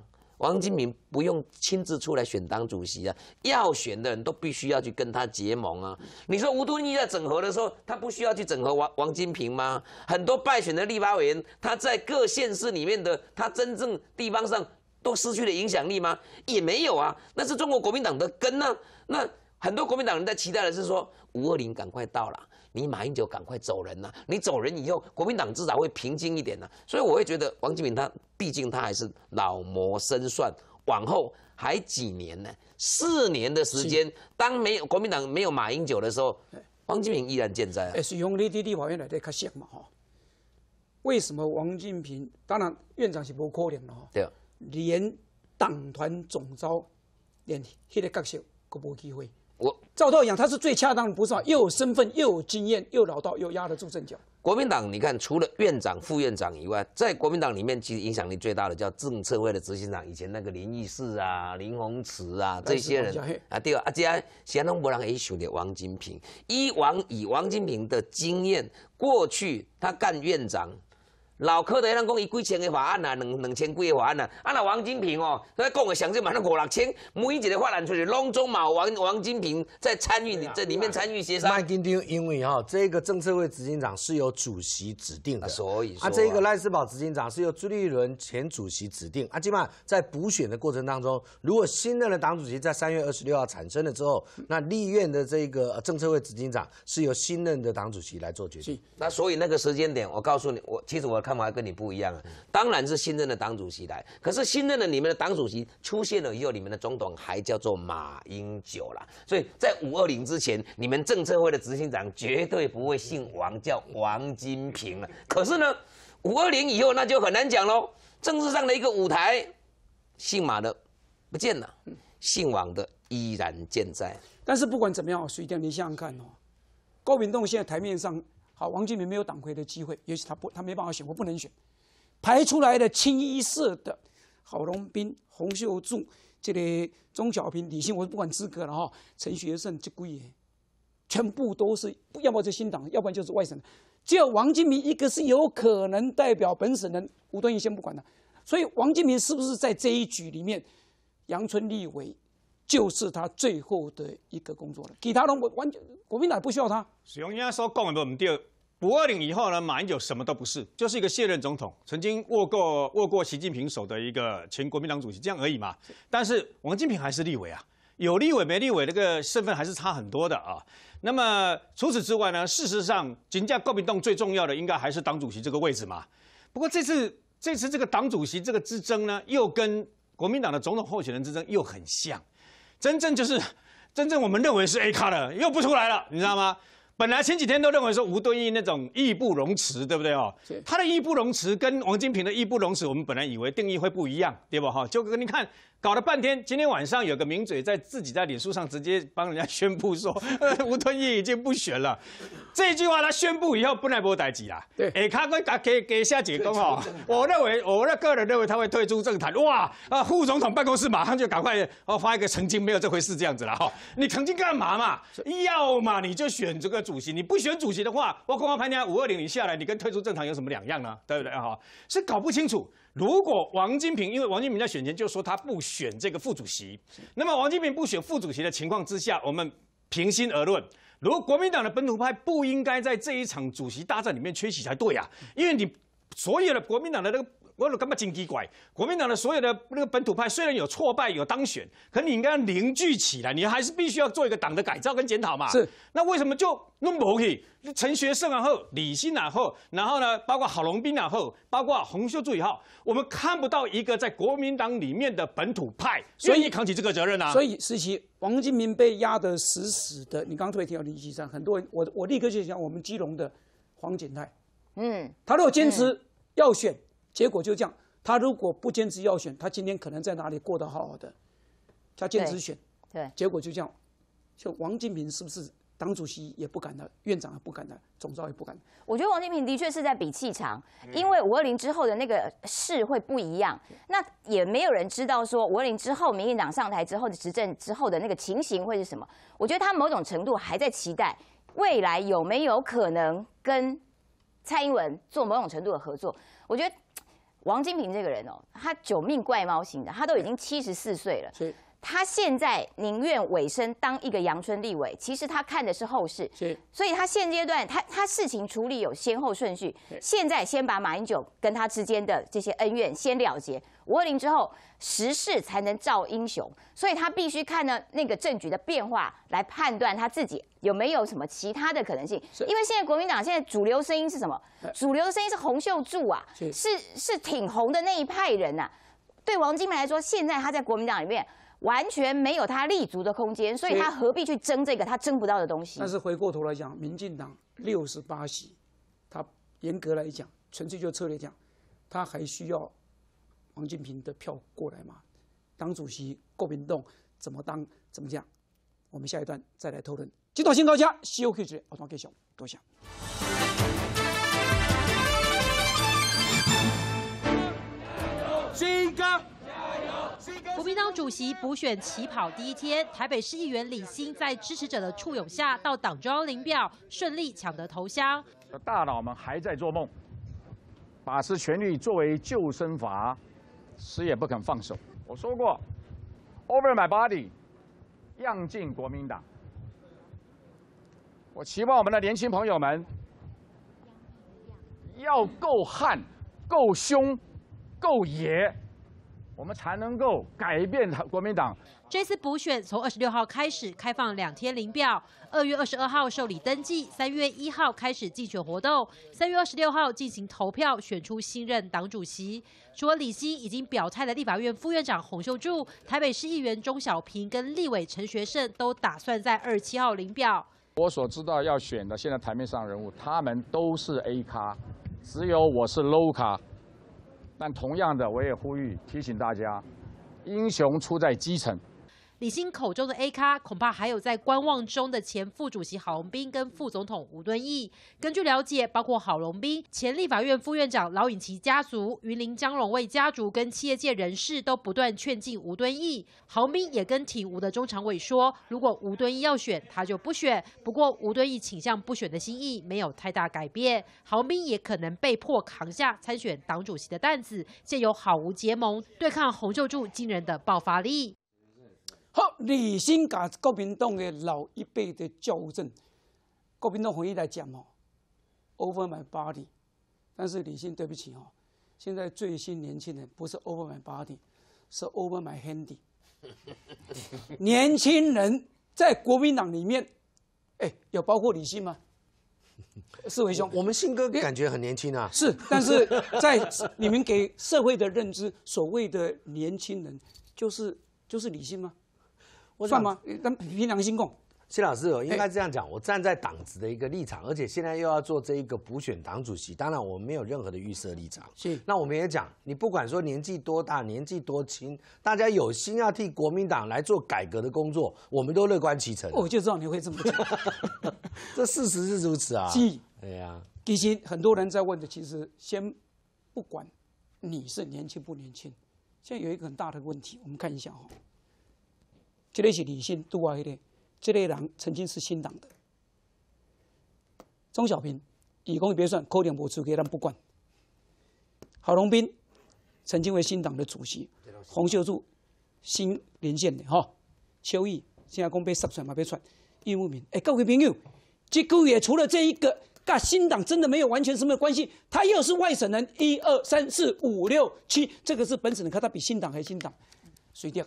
Speaker 2: 王金平不用亲自出来选党主席啊，要选的人都必须要去跟他结盟啊。你说吴敦义在整合的时候，他不需要去整合王王金平吗？很多败选的立法委员，他在各县市里面的，他真正地方上都失去了影响力吗？也没有啊，那是中国国民党的根啊。那很多国民党人在期待的是说，五二零赶快到了。你马英九赶快走人呐、啊！你走人以后，国民党至少会平静一点呐、啊。所以我会觉得王金平他毕竟他还是老谋深算，往后还几年呢？四年的时间，当没有国民党没有马英九的时候，王金平依然健在、啊。
Speaker 1: 哎，是用你立法院来在较熟嘛哈？为什么王金平？当然院长是无可能的哈。
Speaker 2: 对。
Speaker 1: 连党团总召，连迄个角色都无机会。
Speaker 2: 我
Speaker 1: 照道讲，他是最恰当的，不是吗？又有身份，又有经验，又老道，又压得住阵脚。
Speaker 2: 国民党，你看，除了院长、副院长以外，在国民党里面，其实影响力最大的叫政策会的执行长，以前那个林义士啊、林鸿池啊这些人啊，对啊，这些现在都没人会想到王金平。以王以王金平的经验，过去他干院长。老柯的人讲，伊几千个法案啊，两两千几个法案啊。啊，那王金平哦，他讲的详细嘛，那五六千，每一个法案出去，拢总嘛王王金平在参与这里面参与协商。
Speaker 7: 麦金丁，因为哈、哦，这个政策会执行长是由主席指定的，
Speaker 2: 啊、所以
Speaker 7: 啊，这个赖士葆执行长是由朱立伦前主席指定。啊，基本上在补选的过程当中，如果新任的党主席在三月二十六号产生了之后，那立院的这个政策会执行长是由新任的党主席来做决定。
Speaker 2: 那所以那个时间点，我告诉你，我其实我的看法跟你不一样啊。当然是新任的党主席来，可是新任的你们的党主席出现了以后，你们的总统还叫做马英九啦。所以在五二零之前，你们政策会的执行长绝对不会姓王，叫王金平了。可是呢，五二零以后那就很难讲喽。政治上的一个舞台，姓马的不见了，姓王的依然健在。
Speaker 1: 但是不管怎么样，水电你想想看哦，国民党现在台面上。好，王金平没有党魁的机会，也许他不，他没办法选，我不能选。排出来的清一色的郝龙斌、洪秀柱、这个钟小平、李信，我不管资格了哈，陈学圣这几个，全部都是，要不然就新党，要不然就是外省的。只有王金平一个是有可能代表本省人，吴敦义先不管他。所以王金平是不是在这一局里面，阳春立委就是他最后的一个工作了？其他人我完全国民党不需要他。
Speaker 3: 许荣英说讲的不对。五二零以后呢，马英九什么都不是，就是一个卸任总统，曾经握过握过习近平手的一个前国民党主席，这样而已嘛。但是王金平还是立委啊，有立委没立委，那个身份还是差很多的啊。那么除此之外呢，事实上，真正国民党最重要的应该还是党主席这个位置嘛。不过这次这次这个党主席这个之争呢，又跟国民党的总统候选人之争又很像，真正就是真正我们认为是 A 咖的又不出来了，你知道吗？本来前几天都认为说吴敦义那种义不容辞，对不对哦？他的义不容辞跟王金平的义不容辞，我们本来以为定义会不一样，对不哈？就跟你看搞了半天，今天晚上有个名嘴在自己在脸书上直接帮人家宣布说，吴敦义已经不选了。这句话他宣布以后，本来没代志啦。对，哎，他跟给给下解公哦，我认为我那个人认为他会退出政坛。哇啊，副总统办公室马上就赶快哦发一个澄清，没有这回事这样子了哈。你澄清干嘛嘛？要嘛你就选这个主席，你不选主席的话，我公告盘点五二零你下来，你跟退出政坛有什么两样呢？对不对哈？是搞不清楚。如果王金平，因为王金平在选前就说他不选这个副主席，那么王金平不选副主席的情况之下，我们平心而论，如果国民党的本土派不应该在这一场主席大战里面缺席才对啊，因为你所有的国民党的那个。我都感觉真奇怪，国民党的所有的那个本土派虽然有挫败有当选，可你应该要凝聚起来，你还是必须要做一个党的改造跟检讨嘛。是，那为什么就弄不去？陈学圣然后，李新然后，然后呢，包括郝龙斌然后，包括洪秀柱以后，我们看不到一个在国民党里面的本土派愿意扛起这个责任啊。
Speaker 1: 所以，时期王金平被压得死死的，你刚刚特别提到林锡山，很多人我我立刻就想我们基隆的黄锦泰，嗯，他如果坚持要选。结果就这样，他如果不坚持要选，他今天可能在哪里过得好好的。他坚持选，
Speaker 6: 对，对
Speaker 1: 结果就这样。就王金平是不是党主席也不敢的，院长也不敢的，总召也不敢。
Speaker 6: 我觉得王金平的确是在比气场，因为五二零之后的那个势会不一样。那也没有人知道说五二零之后，民进党上台之后的执政之后的那个情形会是什么。我觉得他某种程度还在期待未来有没有可能跟蔡英文做某种程度的合作。我觉得。 王金平这个人哦，他九命怪猫型的，他都已经七十四岁了。他现在宁愿委身当一个阳春立委，其实他看的是后事，所以他现阶段他他事情处理有先后顺序。现在先把马英九跟他之间的这些恩怨先了结，五二零之后时势才能造英雄，所以他必须看呢那个政局的变化来判断他自己有没有什么其他的可能性。因为现在国民党现在主流声音是什么？主流的声音是洪秀柱啊，是是挺红的那一派人呐、啊。对王金平来说，现在他在国民党里面。完全没有他立足的空间，所以他何必去争这个他争不到的东西？
Speaker 1: 但是回过头来讲，民进党六十八席，他严格来讲，纯粹就策略讲，他还需要王金平的票过来嘛？党主席国民党怎么当怎么讲？我们下一段再来讨论。这段新高家，西欧 Q 值，我团继续多谢。
Speaker 12: 新歌。
Speaker 13: 国民党主席补选起跑第一天，台北市议员李欣在支持者的簇拥下，到党中央领表，顺利抢得头香。
Speaker 10: 大佬们还在做梦，把持权力作为救生筏，死也不肯放手。我说过 ，Over my body， 样进国民党。我期望我们的年轻朋友们要够悍、够凶、够野。我们才能够改变国民党。
Speaker 13: 这次补选从二十六号开始开放两天领表，二月二十二号受理登记，三月一号开始竞选活动，三月二十六号进行投票，选出新任党主席。除了李欣已经表态的立法院副院长洪秀柱、台北市议员钟小平跟立委陈学圣都打算在二十七号领表。
Speaker 10: 我所知道要选的现在台面上人物，他们都是 A 咖，只有我是 Low 咖。但同样的，我也呼吁提醒大家，英雄出在基层。
Speaker 13: 李欣口中的 A 咖，恐怕还有在观望中的前副主席郝龙斌跟副总统吴敦义。根据了解，包括郝龙斌、前立法院副院长劳颖琪家族、云林江荣卫家族跟企业界人士都不断劝进吴敦义。郝龙斌也跟挺吴的中常委说，如果吴敦义要选，他就不选。不过吴敦义倾向不选的心意没有太大改变，郝龙斌也可能被迫扛下参选党主席的担子，借由郝吴结盟对抗洪秀柱惊人的爆发力。
Speaker 1: 好，李欣甲国民党的老一辈的校正，国民党回忆来讲哦 ，over my body， 但是李欣对不起哦，现在最新年轻人不是 over my body， 是 over my handy。年轻人在国民党里面，哎，有包括李欣吗？四维兄，
Speaker 7: 我们信哥感觉很年轻啊。
Speaker 1: 是，但是在你们给社会的认知，所谓的年轻人，就是就是李欣吗？算吗？咱凭良心讲，
Speaker 7: 谢老师，我应该这样讲，我站在党子的一个立场，而且现在又要做这一个补选党主席，当然我们没有任何的预设立场。
Speaker 1: 是，
Speaker 7: 那我们也讲，你不管说年纪多大、年纪多轻，大家有心要替国民党来做改革的工作，我们都乐观其成。
Speaker 1: 我就知道你会这么讲，
Speaker 7: 这事实是如此啊。
Speaker 1: 是，
Speaker 7: 对呀。
Speaker 1: 其实很多人在问的，其实先不管你是年轻不年轻，现在有一个很大的问题，我们看一下哈。这个是李欣拄啊，迄个，这个人曾经是新党的。钟小平，以公别算，可能无出给咱不管。郝龙斌曾经为新党的主席，洪秀柱新连线的哈，邱毅现在讲被杀出来嘛，被出来。叶慕明，哎，各位朋友，这个月除了这一个，跟新党真的没有完全什么关系，他又是外省人，一二三四五六七，这个是本省人，看他比新党还新党，随掉。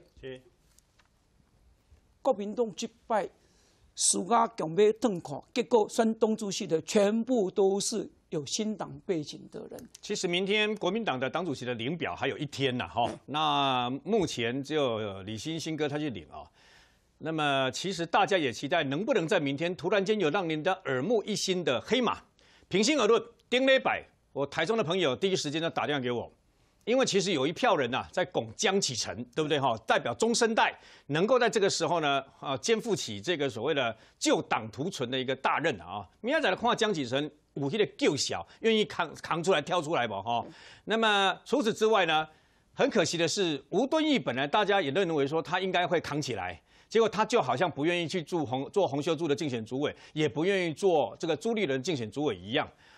Speaker 1: 国民党击败苏家强要腾看，结果选党主席的全部都是有新党背景的人。
Speaker 3: 其实明天国民党的党主席的领表还有一天呢，哈。那目前只有李欣欣哥他去领啊。那么其实大家也期待能不能在明天突然间有让您的耳目一新的黑马。平心而论，丁礼拜我台中的朋友第一时间就打电话给我。因为其实有一票人呐、啊、在拱江启臣，对不对哈？代表中生代能够在这个时候呢，啊，肩负起这个所谓的救党图存的一个大任啊。明仔载的看江启臣武器的救小，愿意扛扛出来挑出来吧哈。那么除此之外呢，很可惜的是，吴敦义本来大家也认为说他应该会扛起来。结果他就好像不愿意去做洪做洪秀柱的竞选主委，也不愿意做这个朱立伦竞选主委一样。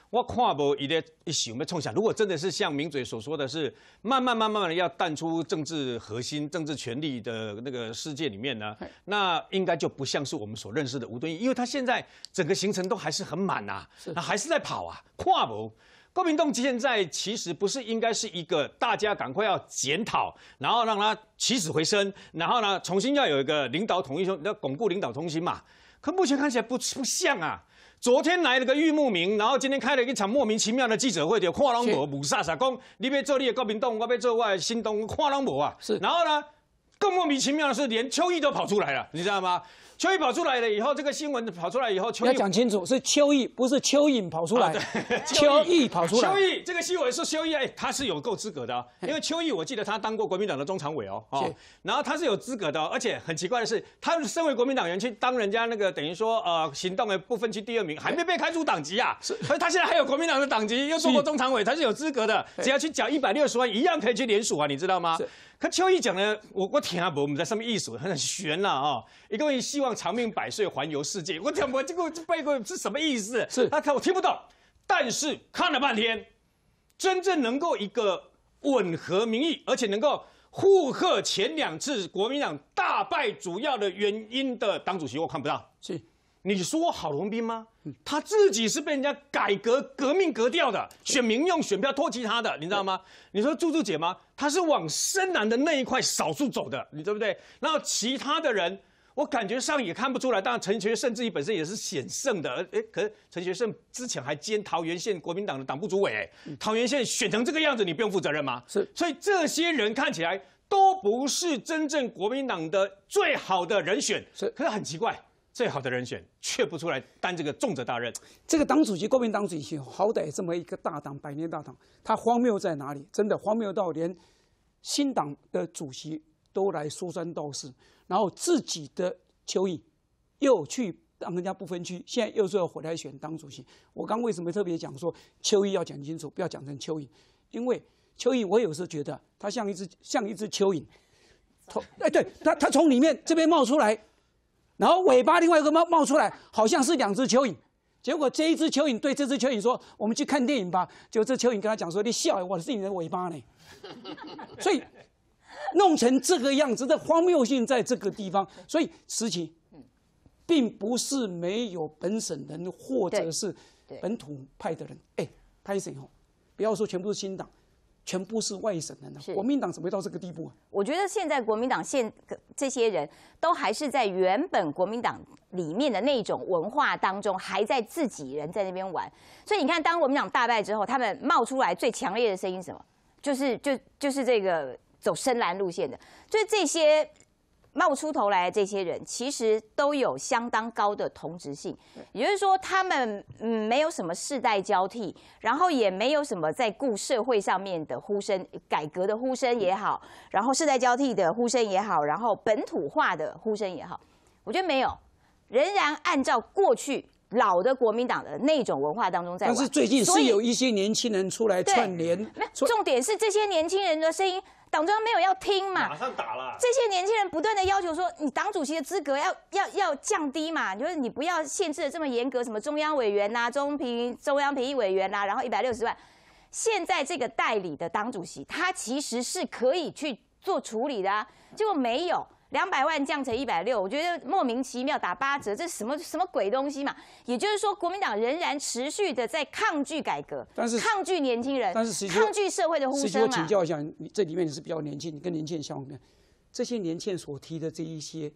Speaker 3: 我看无伊咧一想要冲啥。如果真的是像名嘴所说的是慢慢慢慢的要淡出政治核心、政治权力的那个世界里面呢，那应该就不像是我们所认识的吴敦义，因为他现在整个行程都还是很满呐、啊，他还是在跑啊，看无。国民党现在其实不是应该是一个大家赶快要检讨，然后让他起死回生，然后呢重新要有一个领导统一，要巩固领导中心嘛。可目前看起来不不像啊。昨天来了个郁慕明，然后今天开了一场莫名其妙的记者会，就看拢无，无啥啥讲，你要做你的国民党，我要做我的新党，看拢无啊。是，然后呢，更莫名其妙的是，连邱毅都跑出来了，你知道吗？邱毅跑出来了以后，这个新闻跑出来以后，邱毅
Speaker 1: 要讲清楚，是邱毅，不是邱颖跑出来。邱毅跑出来。
Speaker 3: 邱毅这个新闻是邱毅，哎，他是有够资格的、哦，因为邱毅我记得他当过国民党的中常委哦，哦，然后他是有资格的、哦，而且很奇怪的是，他身为国民党员去当人家那个等于说呃行动的不分区第二名，还没被开除党籍啊，所以他现在还有国民党的党籍，又做过中常委，他是有资格的，只要去缴一百六十万，一样可以去联署啊，你知道吗？可邱毅讲的，我我听不，我们在上面艺术很悬呐啊！一个人希望长命百岁，环游世界，我听不，这个这背后是什么意思？是他看我听不懂，但是看了半天，真正能够一个吻合民意，而且能够附和前两次国民党大败主要的原因的党主席，我看不到。
Speaker 1: 是。
Speaker 3: 你说郝龙斌吗？他自己是被人家改革革命革掉的，选民用选票唾弃他的，你知道吗？你说朱朱姐吗？他是往深蓝的那一块少数走的，你对不对？然后其他的人，我感觉上也看不出来。当然，陈学圣自己本身也是险胜的，哎，可是陈学圣之前还兼桃园县国民党的党部主委，哎，桃园县选成这个样子，你不用负责任吗？是，所以这些人看起来都不是真正国民党的最好的人选，是，可是很奇怪。最好的人选却不出来担这个重责大任。
Speaker 1: 这个党主席，国民党主席，好歹这么一个大党，百年大党，他荒谬在哪里？真的荒谬到连新党的主席都来说三道四，然后自己的邱毅又去当人家不分区，现在又说要回来选党主席。我刚为什么特别讲说邱毅要讲清楚，不要讲成蚯蚓？因为蚯蚓，我有时候觉得他像一只像一只蚯蚓，从哎对，他他从里面这边冒出来。然后尾巴另外一个冒冒出来，好像是两只蚯蚓。结果这一只蚯蚓对这只蚯蚓说：“我们去看电影吧。”结果这蚯蚓跟他讲说：“你笑，我是你的尾巴呢。”所以弄成这个样子的荒谬性在这个地方。所以时期并不是没有本省人或者是本土派的人。哎，拍谁哦？不要说全部是新党。全部是外省人的，国民党怎么会到这个地步啊？
Speaker 6: 我觉得现在国民党现这些人都还是在原本国民党里面的那种文化当中，还在自己人在那边玩。所以你看，当国民党大败之后，他们冒出来最强烈的声音是什么？就是就就是这个走深蓝路线的，就是这些冒出头来的这些人，其实都有相当高的同质性，也就是说，他们嗯没有什么世代交替，然后也没有什么在顾社会上面的呼声、改革的呼声也好，然后世代交替的呼声也好，然后本土化的呼声也好，我觉得没有，仍然按照过去老的国民党的那种文化当中在玩。
Speaker 1: 但是最近是有一些年轻人出来串联，
Speaker 6: 重点是这些年轻人的声音。党中央没有要听嘛？
Speaker 3: 马上打了。
Speaker 6: 这些年轻人不断的要求说，你党主席的资格要要要降低嘛，就是你不要限制的这么严格，什么中央委员呐、啊、中评中央评议委员呐、啊，然后一百六十万。现在这个代理的党主席，他其实是可以去做处理的啊，结果没有。两百万降成一百六，我觉得莫名其妙，打八折，这什么什么鬼东西嘛？也就是说，国民党仍然持续的在抗拒改革，
Speaker 1: 但是
Speaker 6: 抗拒年轻人，
Speaker 1: 但是
Speaker 6: 抗拒社会的呼声啊。
Speaker 1: 我请教一下，你这里面你是比较年轻，你跟年轻人相关，这些年轻人所提的这一些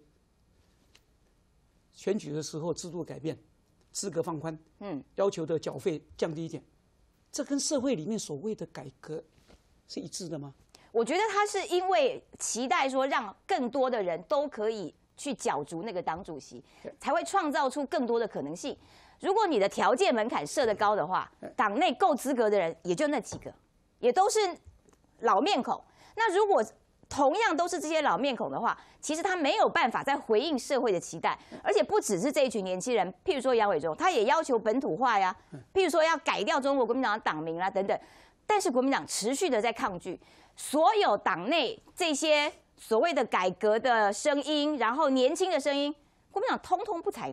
Speaker 1: 选举的时候制度改变、资格放宽，嗯，要求的缴费降低一点，这跟社会里面所谓的改革是一致的吗？
Speaker 6: 我觉得他是因为期待说让更多的人都可以去角逐那个党主席，才会创造出更多的可能性。如果你的条件门槛设得高的话，党内够资格的人也就那几个，也都是老面孔。那如果同样都是这些老面孔的话，其实他没有办法再回应社会的期待，而且不只是这一群年轻人，譬如说杨伟忠，他也要求本土化呀，譬如说要改掉中国国民党的党名啦等等。但是国民党持续的在抗拒。所有党内这些所谓的改革的声音，然后年轻的声音，国民党通通不采纳。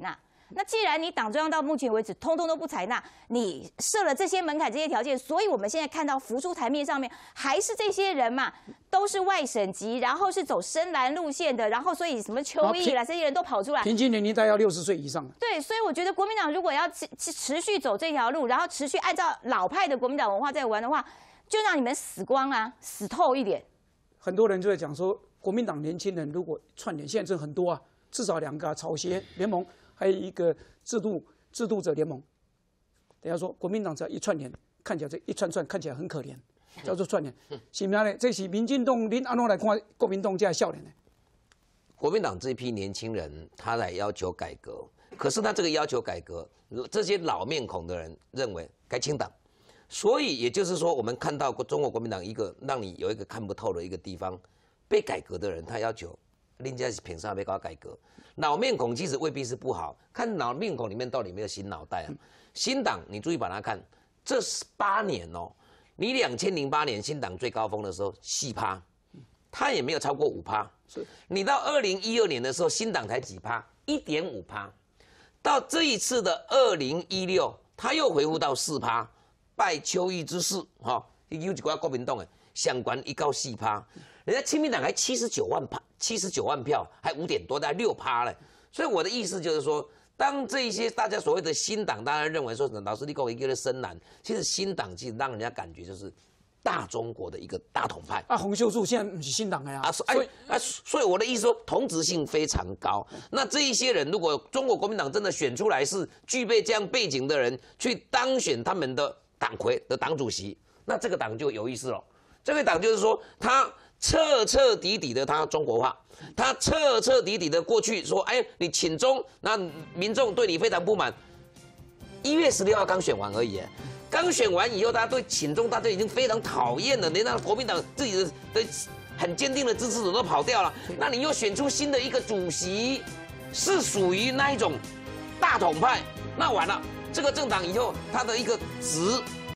Speaker 6: 那既然你党中央到目前为止通通都不采纳，你设了这些门槛、这些条件，所以我们现在看到浮出台面上面还是这些人嘛，都是外省籍，然后是走深蓝路线的，然后所以什么邱毅啦这些人都跑出来，
Speaker 1: 平均年龄大概要六十岁以上了。
Speaker 6: 对，所以我觉得国民党如果要持持续走这条路，然后持续按照老派的国民党文化在玩的话，就让你们死光啊，死透一点。
Speaker 1: 很多人就在讲说，国民党年轻人如果串联，现在真的很多啊，至少两个、啊、草协联盟，还有一个制度制度者联盟。等下说国民党只要一串联，看起来这一串串看起来很可怜，叫做串联。是不是呢？这是民进党，您安怎来看国民党这样笑脸呢？
Speaker 2: 国民党这批年轻人，他来要求改革，可是他这个要求改革，这些老面孔的人认为该清党。所以也就是说，我们看到中国国民党一个让你有一个看不透的一个地方，被改革的人他要求，人家是凭啥被搞改革？老面孔其实未必是不好，看老面孔里面到底有没有新脑袋啊？新党你注意把它看，这八年哦，你两千零八年新党最高峰的时候四趴，他也没有超过五趴。你到二零一二年的时候，新党才几趴，一点五趴，到这一次的二零一六，他又回复到四趴。拜邱毅之势，哈，有几个国民党的相关一高四趴，人家亲民党还七十九万趴，七十九万票，还五点多，大概六趴嘞。所以我的意思就是说，当这一些大家所谓的新党，大家认为说老师你跟我一个深蓝，其实新党其实让人家感觉就是大中国的一个大统派。
Speaker 1: 啊，洪秀柱现在不是新党的呀。啊，
Speaker 2: 所以啊，所以我的意思说，同质性非常高。那这一些人，如果中国国民党真的选出来是具备这样背景的人，去当选他们的党魁的党主席，那这个党就有意思了。这个党就是说，他彻彻底底的他中国化，他彻彻底底的过去说，哎，你请中，那民众对你非常不满。一月十六号刚选完而已，刚选完以后，大家对请中大家已经非常讨厌了，连那国民党自己的的很坚定的支持者都跑掉了。那你又选出新的一个主席，是属于那一种大统派，那完了。这个政党以后，它的一个值